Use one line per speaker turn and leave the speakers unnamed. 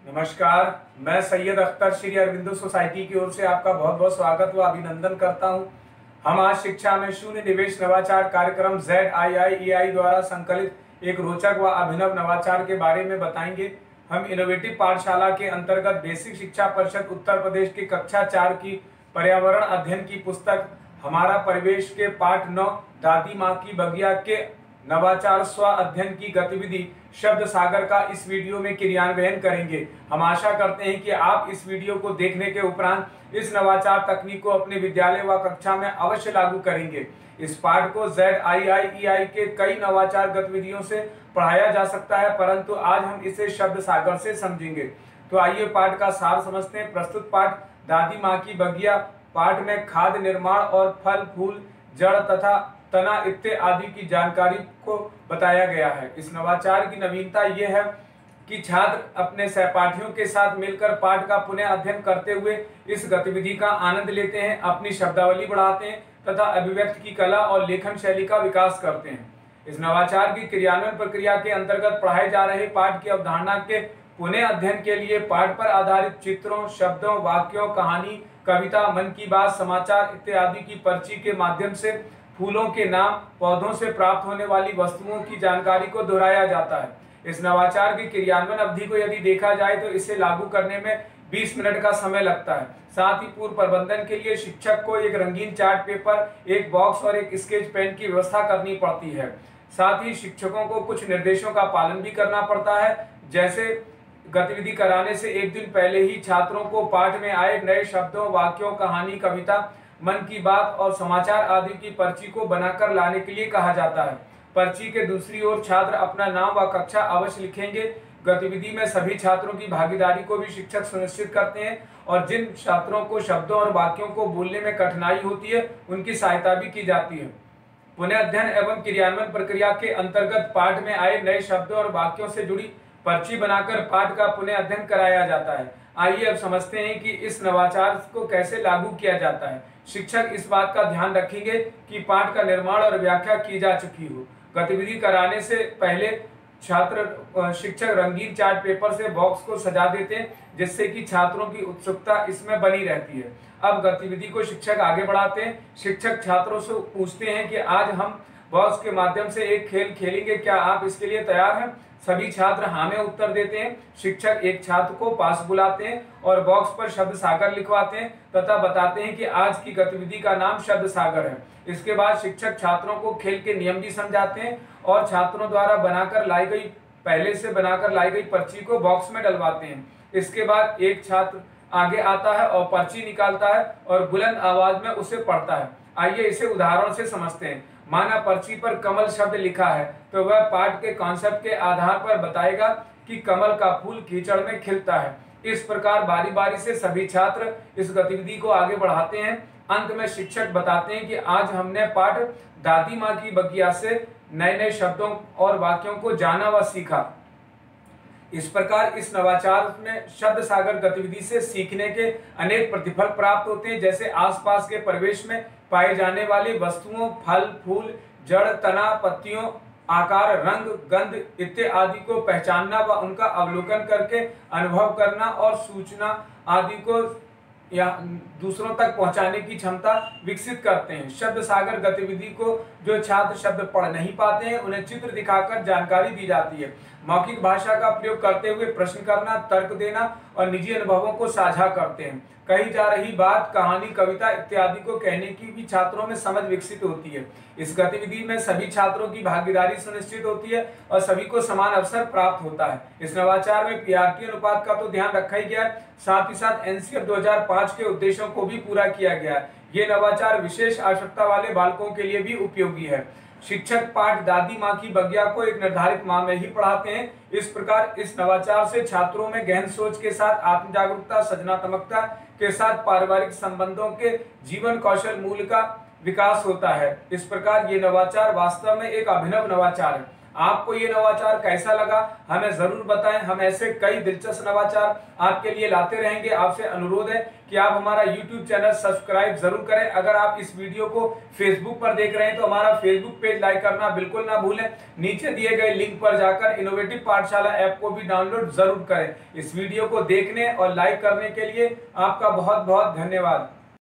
नमस्कार। मैं सैयद अख्तर श्री अरविंदो सोसाइटी की ओर से आपका बहुत बहुत स्वागत व अभिनंदन करता हूं। हम आज शिक्षा में शून्य निवेश नवाचार कार्यक्रम ZIIEI द्वारा संकलित एक रोचक व अभिनव नवाचार के बारे में बताएंगे। हम इनोवेटिव पाठशाला के अंतर्गत बेसिक शिक्षा परिषद उत्तर प्रदेश की कक्षा 4 की पर्यावरण अध्ययन की पुस्तक हमारा परिवेश के पाठ 9 दादी माँ की बगिया के नवाचार स्व अध्ययन की गतिविधि शब्द सागर का इस वीडियो में क्रियान्वयन करेंगे। हम आशा करते हैं कि आप इस वीडियो को देखने के उपरांत इस नवाचार तकनीक को अपने विद्यालय व कक्षा में अवश्य लागू करेंगे। इस पाठ को ZIIEI के कई नवाचार गतिविधियों से पढ़ाया जा सकता है, परंतु आज हम इसे शब्द सागर से समझेंगे। तो आइए पाठ का सार समझते हैं। प्रस्तुत पाठ दादी माँ की बगिया पाठ में खाद्य निर्माण और फल फूल जड़ तथा तना इत्यादि की जानकारी को बताया गया है। इस नवाचार की नवीनता यह है कि छात्र अपने सहपाठियों के साथ मिलकर पाठ का पुनः अध्ययन करते हुए इस गतिविधि का आनंद लेते हैं, अपनी शब्दावली बढ़ाते हैं तथा अभिव्यक्ति की कला और लेखन शैली का विकास करते हैं। इस नवाचार की क्रियान्वयन प्रक्रिया के अंतर्गत पढ़ाए जा रहे पाठ की अवधारणा के पुनः अध्ययन के लिए पाठ पर आधारित चित्रों, शब्दों, वाक्यों, कहानी, कविता, मन की बात, समाचार इत्यादि की पर्ची के माध्यम से फूलों के नाम, पौधों से प्राप्त होने वाली वस्तुओं की जानकारी को दोहराया जाता है। इस नवाचार की क्रियान्वयन अवधि को यदि देखा जाए तो इसे लागू करने में 20 मिनट का समय लगता है। साथ ही पूर्व प्रबंधन के लिए शिक्षक को एक रंगीन चार्ट पेपर, एक बॉक्स और एक स्केच पेन की व्यवस्था करनी पड़ती है। साथ ही शिक्षकों को कुछ निर्देशों का पालन भी करना पड़ता है, जैसे गतिविधि कराने से एक दिन पहले ही छात्रों को पाठ में आए नए शब्दों, वाक्यों, कहानी, कविता, मन की बात और समाचार आदि की पर्ची को बनाकर लाने के लिए कहा जाता है। पर्ची के दूसरी ओर छात्र अपना नाम व कक्षा अवश्य लिखेंगे। गतिविधि में सभी छात्रों की भागीदारी को भी शिक्षक सुनिश्चित करते हैं और जिन छात्रों को शब्दों और वाक्यों को बोलने में कठिनाई होती है उनकी सहायता भी की जाती है। पुनः अध्ययन एवं क्रियान्वयन प्रक्रिया के अंतर्गत पाठ में आए नए शब्दों और वाक्यों से जुड़ी पर्ची बनाकर पाठ का पुनः अध्ययन कराया जाता है। आइए अब समझते हैं कि इस नवाचार को कैसे लागू किया जाता है। शिक्षक इस बात का ध्यान रखेंगे कि पाठ का निर्माण और व्याख्या की जा चुकी हो। गतिविधि कराने से पहले शिक्षक रंगीन चार्ट पेपर से बॉक्स को सजा देते हैं, जिससे कि छात्रों की उत्सुकता इसमें बनी रहती है। अब गतिविधि को शिक्षक आगे बढ़ाते हैं। शिक्षक छात्रों से पूछते हैं कि आज हम बॉक्स के माध्यम से एक खेल खेलेंगे, क्या आप इसके लिए तैयार हैं? सभी छात्र हाँ में उत्तर देते हैं। शिक्षक एक छात्र को पास बुलाते हैं और बॉक्स पर शब्द सागर लिखवाते हैं तथा बताते हैं कि आज की गतिविधि का नाम शब्द सागर है। इसके बाद शिक्षक छात्रों को खेल के नियम भी समझाते हैं और छात्रों द्वारा पहले से बनाकर लाई गई पर्ची को बॉक्स में डलवाते हैं। इसके बाद एक छात्र आगे आता है और पर्ची निकालता है और बुलंद आवाज में उसे पढ़ता है। आइए इसे उदाहरण से समझते हैं। माना पर्ची पर कमल शब्द लिखा है तो वह पाठ के कॉन्सेप्ट के आधार पर बताएगा कि कमल का फूल कीचड़ में खिलता है। इस प्रकार बारी बारी से सभी छात्र इस गतिविधि को आगे बढ़ाते हैं। अंत में शिक्षक बताते हैं कि आज हमने पाठ दादी माँ की बगिया से नए नए शब्दों और वाक्यों को जाना व सीखा। इस प्रकार इस नवाचार में शब्द सागर गतिविधि से सीखने के अनेक प्रतिफल प्राप्त होते हैं, जैसे आसपास के परिवेश में पाए जाने वाली वस्तुओं, फल फूल, जड़, तना, पत्तियों, आकार, रंग, गंध इत्यादि को पहचानना व उनका अवलोकन करके अनुभव करना और सूचना आदि को या दूसरों तक पहुंचाने की क्षमता विकसित करते हैं। शब्द सागर गतिविधि को जो छात्र शब्द पढ़ नहीं पाते हैं उन्हें चित्र दिखाकर जानकारी दी जाती है। मौखिक भाषा का प्रयोग करते हुए प्रश्न करना, तर्क देना और निजी अनुभवों को साझा करते हैं। कही जा रही बात, कहानी, कविता इत्यादि को कहने की भी छात्रों में समझ विकसित होती है। इस गतिविधि में सभी छात्रों की भागीदारी सुनिश्चित होती है और सभी को समान अवसर प्राप्त होता है। इस नवाचार में पीआरटी अनुपात का तो ध्यान रखा ही गया है, साथ ही साथ एनसीएफ 2005 के उद्देश्यों को भी पूरा किया गया है। ये नवाचार विशेष आवश्यकता वाले बालकों के लिए भी उपयोगी है। शिक्षक पाठ दादी माँ की बगिया को एक निर्धारित माह में ही पढ़ाते हैं। इस प्रकार इस नवाचार से छात्रों में गहन सोच के साथ आत्म जागरूकता, सृजनात्मकता के साथ पारिवारिक संबंधों के जीवन कौशल मूल्य का विकास होता है। इस प्रकार ये नवाचार वास्तव में एक अभिनव नवाचार है। आपको ये नवाचार कैसा लगा हमें जरूर बताएं। हम ऐसे कई दिलचस्प नवाचार आपके लिए लाते रहेंगे। आपसे अनुरोध है कि आप हमारा YouTube चैनल सब्सक्राइब जरूर करें। अगर आप इस वीडियो को Facebook पर देख रहे हैं तो हमारा Facebook पेज लाइक करना बिल्कुल ना भूलें। नीचे दिए गए लिंक पर जाकर इनोवेटिव पाठशाला ऐप को भी डाउनलोड जरूर करें। इस वीडियो को देखने और लाइक करने के लिए आपका बहुत बहुत धन्यवाद।